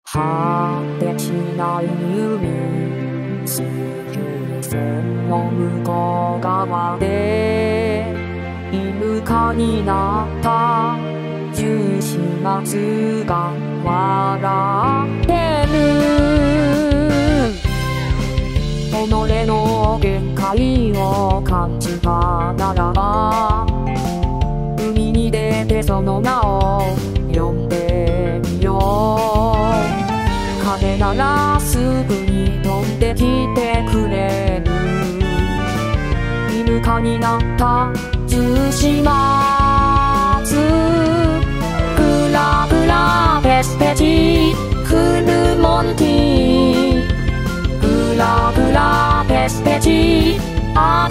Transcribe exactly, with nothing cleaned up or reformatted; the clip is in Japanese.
果てしない海、水平線の向こう側でイルカになった十四松が笑ってる。己の限界を感じたならば、海に出てその名を呼んでみよう。彼ならすぐに飛んできてくれる。イルカになった十四松、グラグラペスペチフルモンティ、グラグラペスペチあ